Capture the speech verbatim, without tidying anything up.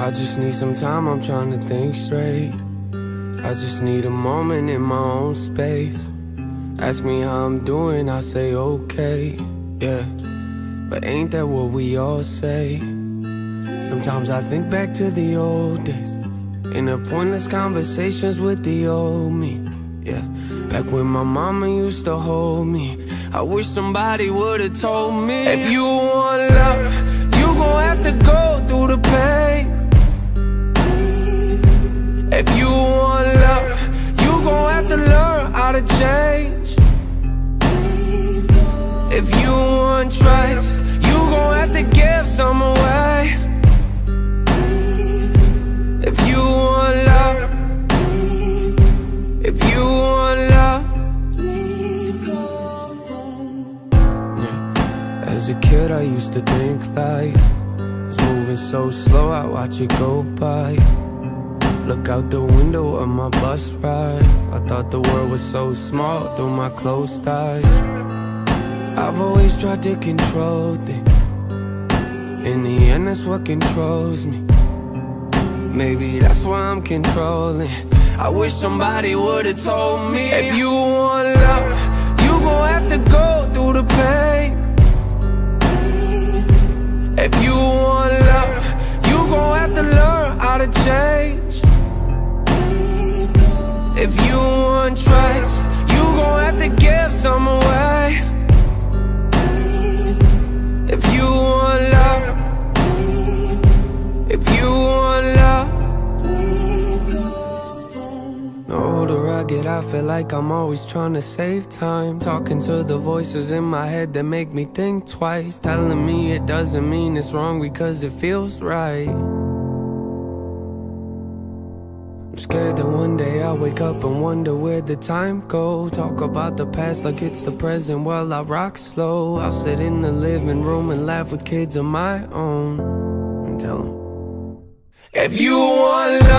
I just need some time, I'm trying to think straight. I just need a moment in my own space. Ask me how I'm doing, I say okay, yeah. But ain't that what we all say? Sometimes I think back to the old days, in the pointless conversations with the old me, yeah. Back when my mama used to hold me, I wish somebody would've told me, if you want love, you gon' have to go through the pain. If you want love, you gon' have to learn how to change. If you want trust, you gon' have to give some away. If you want love, if you want love, yeah. As a kid I used to think life was moving so slow, I watch it go by. Look out the window of my bus ride, I thought the world was so small through my closed eyes. I've always tried to control things, in the end that's what controls me. Maybe that's why I'm controlling. I wish somebody would've told me, if you want love, you gon' have to go through the pain. If you want love, you gon' have to learn how to change. If you want trust, you gon' have to give some away. If you want love, if you want love. The older I get, I feel like I'm always trying to save time, talking to the voices in my head that make me think twice, telling me it doesn't mean it's wrong because it feels right. I'm scared that one day I'll wake up and wonder where the time go. Talk about the past like it's the present while I rock slow. I'll sit in the living room and laugh with kids of my own and tell them, if you want love,